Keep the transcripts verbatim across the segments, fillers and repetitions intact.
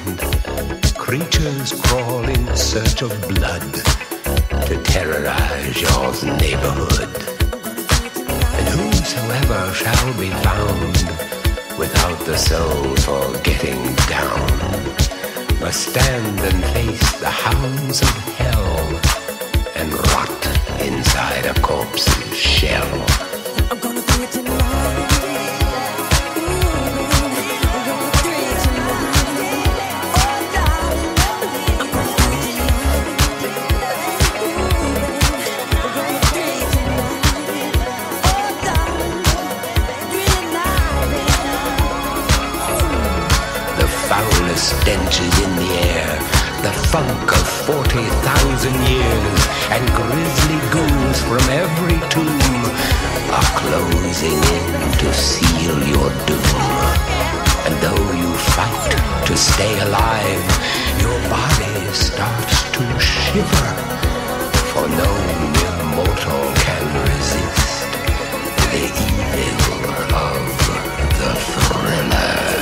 find creatures crawl in search of blood to terrorize your neighborhood. And whosoever shall be found without the soul for getting down must stand and face the hounds of hell and rot inside a corpse's shell. I'm gonna do it tonight. Stench is in the air, the funk of forty thousand years, and grisly ghouls from every tomb are closing in to seal your doom. And though you fight to stay alive, your body starts to shiver, for no mere mortal can resist the evil of the thriller.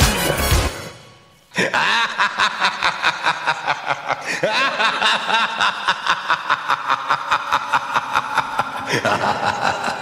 Ha ha ha ha!